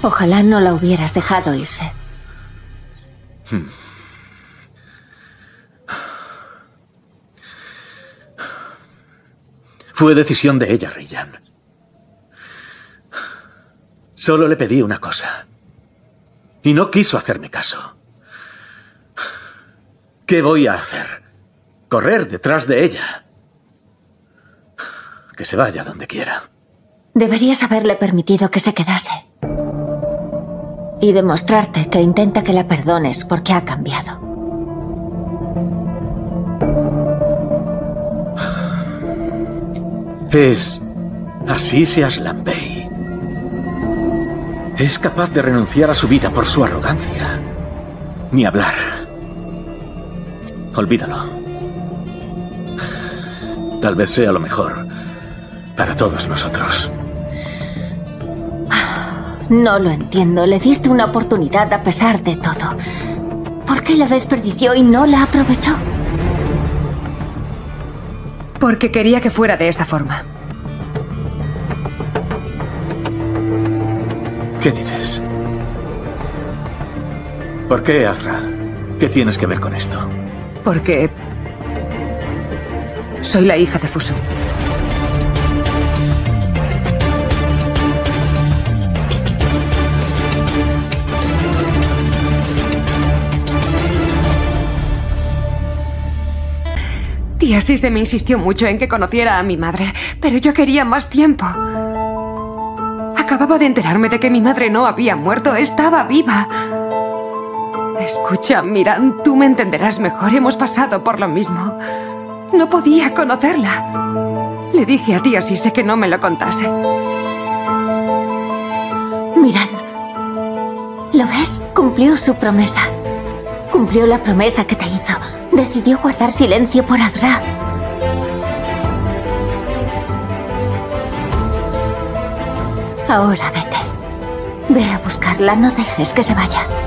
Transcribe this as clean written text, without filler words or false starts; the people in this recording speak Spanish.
Ojalá no la hubieras dejado irse. Fue decisión de ella, Rayyan. Solo le pedí una cosa. Y no quiso hacerme caso. ¿Qué voy a hacer? ¿Correr detrás de ella? Que se vaya donde quiera. Deberías haberle permitido que se quedase. Y demostrarte que intenta que la perdones porque ha cambiado. Es Aziz Aslan Bey. Es capaz de renunciar a su vida por su arrogancia. Ni hablar. Olvídalo. Tal vez sea lo mejor para todos nosotros. No lo entiendo. Le diste una oportunidad a pesar de todo. ¿Por qué la desperdició y no la aprovechó? Porque quería que fuera de esa forma. ¿Qué dices? ¿Por qué, Azra? ¿Qué tienes que ver con esto? Porque soy la hija de Fusu. Tía Sise me insistió mucho en que conociera a mi madre, pero yo quería más tiempo. Acababa de enterarme de que mi madre no había muerto, estaba viva. Escucha, Miran, tú me entenderás mejor, hemos pasado por lo mismo. No podía conocerla. Le dije a tía Sise que no me lo contase. Miran, ¿lo ves? Cumplió su promesa. Cumplió la promesa que te hizo. Decidió guardar silencio por Azra. Ahora vete. Ve a buscarla, no dejes que se vaya.